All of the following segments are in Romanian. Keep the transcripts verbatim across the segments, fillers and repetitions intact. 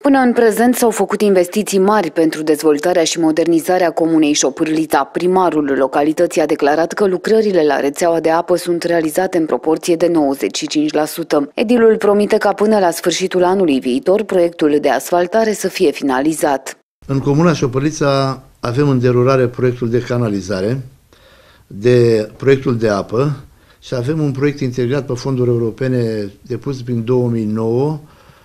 Până în prezent s-au făcut investiții mari pentru dezvoltarea și modernizarea comunei Șopârlița. Primarul localității a declarat că lucrările la rețeaua de apă sunt realizate în proporție de nouăzeci și cinci la sută. Edilul promite ca până la sfârșitul anului viitor proiectul de asfaltare să fie finalizat. În comuna Șopârlița avem în derulare proiectul de canalizare, de proiectul de apă și avem un proiect integrat pe fonduri europene depus prin două mii nouă,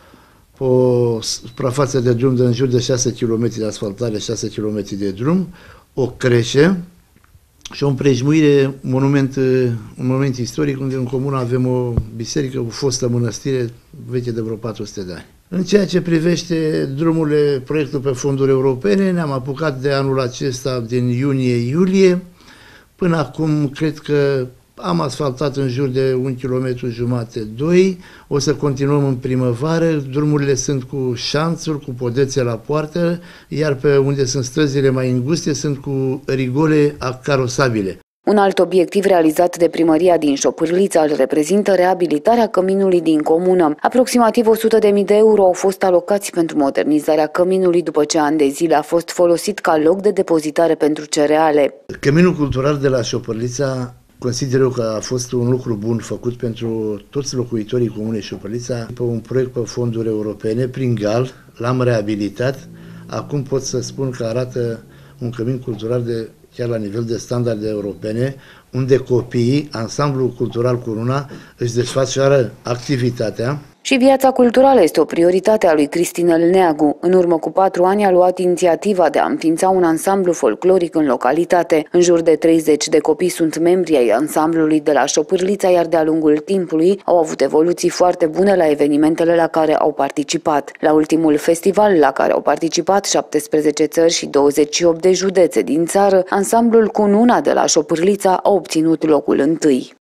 o suprafață de drum de în jur de șase kilometri de asfaltare, șase kilometri de drum, o creșe și o împrejmuire, monument, un moment istoric unde în comună avem o biserică, o fostă mănăstire veche de vreo patru sute de ani. În ceea ce privește drumurile, proiectul pe fonduri europene, ne-am apucat de anul acesta din iunie-iulie. Până acum cred că am asfaltat în jur de un kilometru jumate, doi, o să continuăm în primăvară, drumurile sunt cu șanțuri, cu podețe la poartă, iar pe unde sunt străzile mai înguste sunt cu rigole carosabile. Un alt obiectiv realizat de primăria din Șopârlița îl reprezintă reabilitarea căminului din comună. Aproximativ o sută de mii de euro au fost alocați pentru modernizarea căminului după ce ani de zile a fost folosit ca loc de depozitare pentru cereale. Căminul cultural de la Șopârlița consider eu că a fost un lucru bun făcut pentru toți locuitorii comunei Șopârlița. Pe un proiect pe fonduri europene, prin G A L, l-am reabilitat. Acum pot să spun că arată un cămin cultural de chiar la nivel de standarde europene, unde copiii, ansamblul cultural Cununa, își desfășoară activitatea. Și viața culturală este o prioritate a lui Cristinel Neagu. În urmă cu patru ani a luat inițiativa de a înființa un ansamblu folcloric în localitate. În jur de treizeci de copii sunt membri ai ansamblului de la Șopârlița, iar de-a lungul timpului au avut evoluții foarte bune la evenimentele la care au participat. La ultimul festival, la care au participat șaptesprezece țări și douăzeci și opt de județe din țară, ansamblul Cununa de la Șopârlița a obținut locul întâi.